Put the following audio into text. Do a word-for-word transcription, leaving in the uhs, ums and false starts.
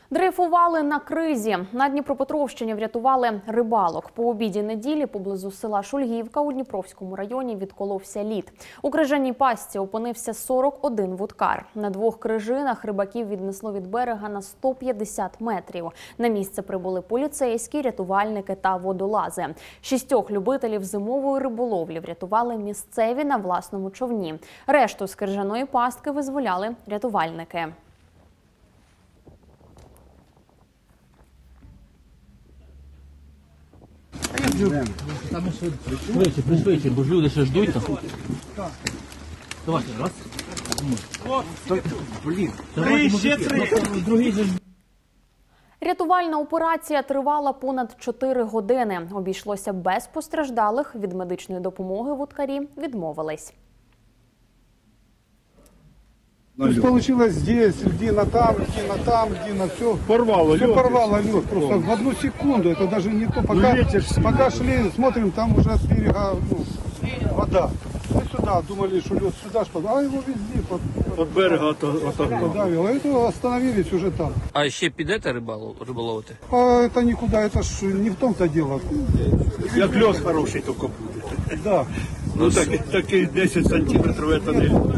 Дрейфували на кризі. На Дніпропетровщині врятували рибалок. По обіді неділі поблизу села Шульгівка у Дніпровському районі відколовся лід. У крижаній пастці опинився сорок один вудкар. На двох крижинах рибаків віднесло від берега на сто п'ятдесят метрів. На місце прибули поліцейські, рятувальники та водолази. Шістьох любителів зимової риболовлі врятували місцеві на власному човні. Решту з крижаної пастки визволяли рятувальники. Пришвидше, пришвидше, бо ж люди ще ждуть там. Давайте, раз. Блін. Три, ще три. Другий же ж. Рятувальна операція тривала понад чотири години. Обійшлося без постраждалих. Від медичної допомоги вудкарі відмовились. То есть получилось здесь, льдина там, льдина там, льдина все. Порвало все лед. порвало лед. Просто в одну секунду, это даже не то. Пока, пока шли, смотрим, там уже с берега ну, вода. Мы сюда думали, что лед сюда что, а его везде под, От берега отогнало. подавило. Это остановились уже там. А ще підете рибалу, риболовити? А это никуда, это ж не в том-то дело. Як льос хороший тільки буде. Да. Ну так, такий десять сантиметрів це не.